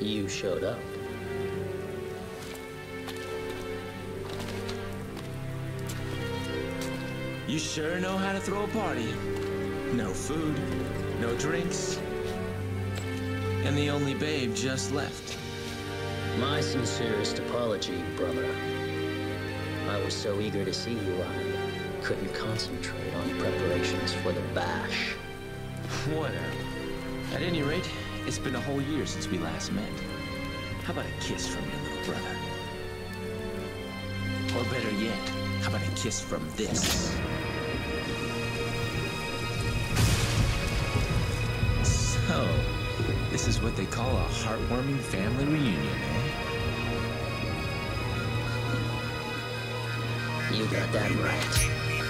You showed up. You sure know how to throw a party. No food, no drinks, and the only babe just left. My sincerest apology, brother. I was so eager to see you, I couldn't concentrate on preparations for the bash. Whatever. At any rate, it's been a whole year since we last met. How about a kiss from your little brother? Or better yet, how about a kiss from this? So, this is what they call a heartwarming family reunion, eh? You got that right.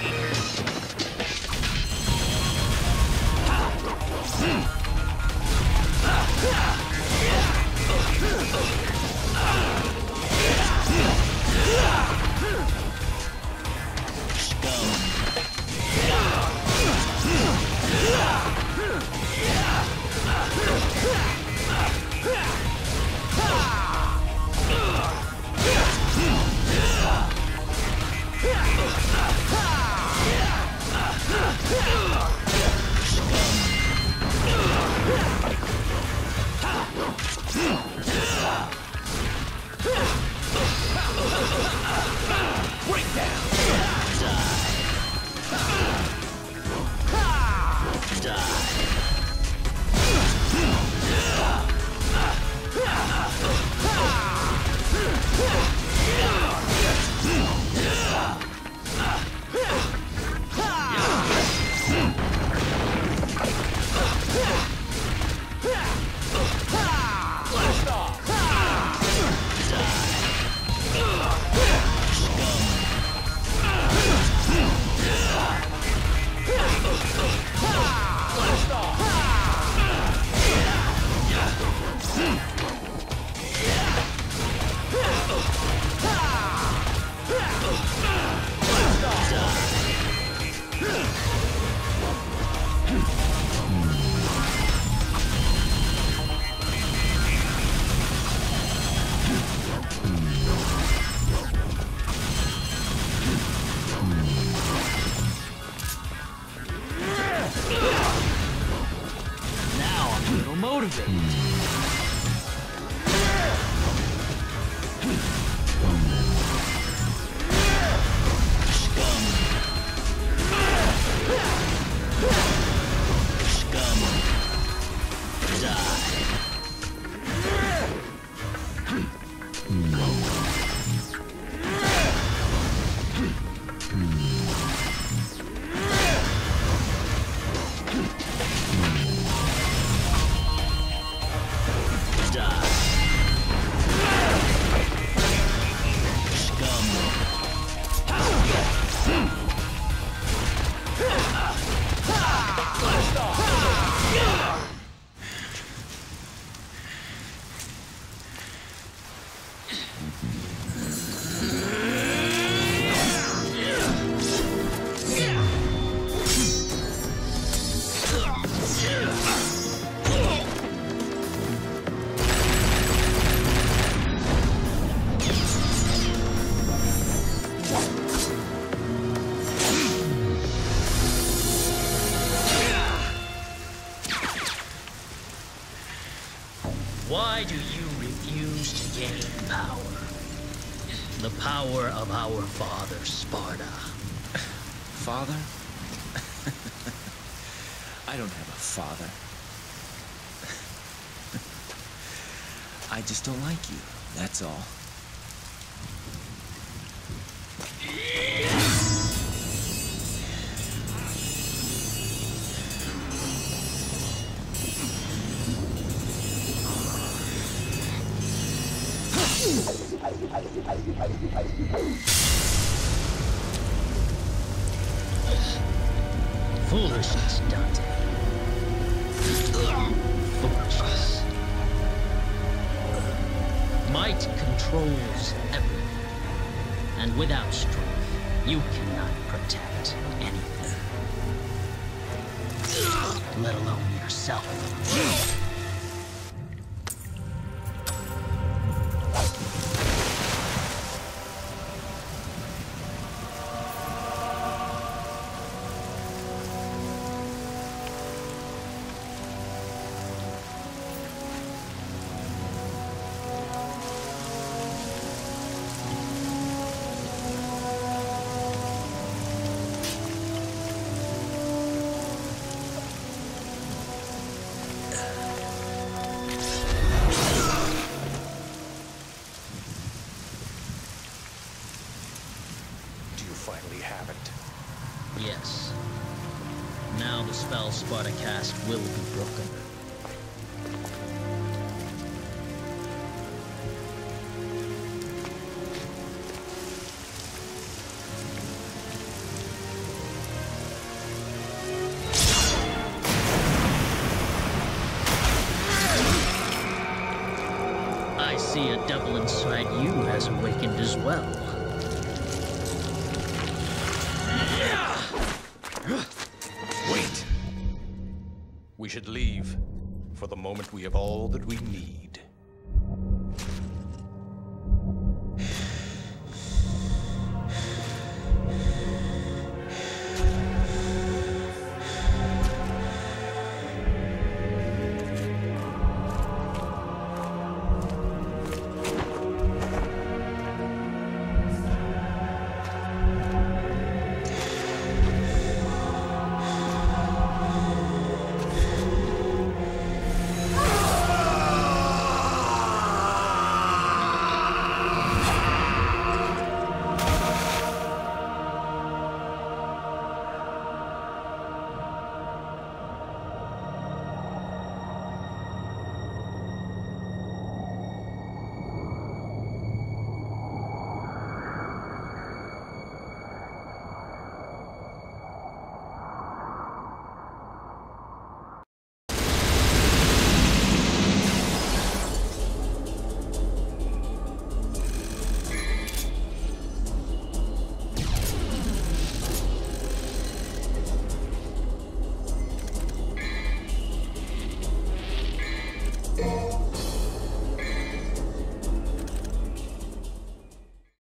Why do you refuse to gain power? The power of our father, Sparda. Father? I don't have a father. I just don't like you, that's all. Foolishness, Dante. Foolishness. Might controls everything. And without strength, you cannot protect anything. Let alone yourself. Yes. Now the spell Sparta cast will be broken. I see a devil inside you has awakened as well. Wait. We should leave. For the moment we have all that we need.